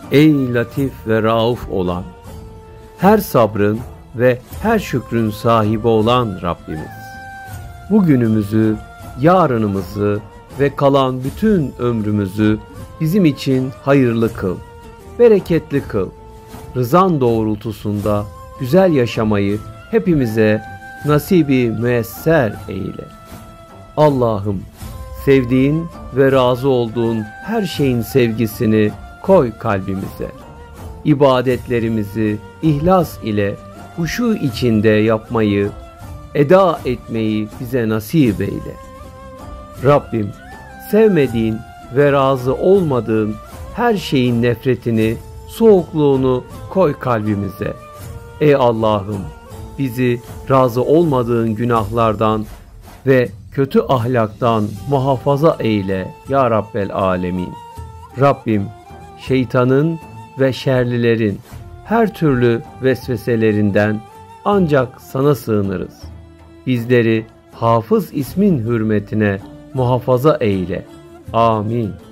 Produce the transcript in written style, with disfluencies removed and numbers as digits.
Ey latif ve rauf olan, her sabrın ve her şükrün sahibi olan Rabbimiz, bugünümüzü, yarınımızı ve kalan bütün ömrümüzü bizim için hayırlı kıl, bereketli kıl. Rızan doğrultusunda güzel yaşamayı hepimize nasibi müesser eyle. Allah'ım, sevdiğin ve razı olduğun her şeyin sevgisini koy kalbimize. İbadetlerimizi ihlas ile huşu içinde yapmayı, eda etmeyi bize nasip eyle. Rabbim, sevmediğin ve razı olmadığın her şeyin nefretini, soğukluğunu koy kalbimize. Ey Allah'ım, bizi razı olmadığın günahlardan ve kötü ahlaktan muhafaza eyle ya Rabbel Alemin. Rabbim, şeytanın ve şerlilerin her türlü vesveselerinden ancak sana sığınırız. Bizleri Hafız ismin hürmetine muhafaza eyle. Amin.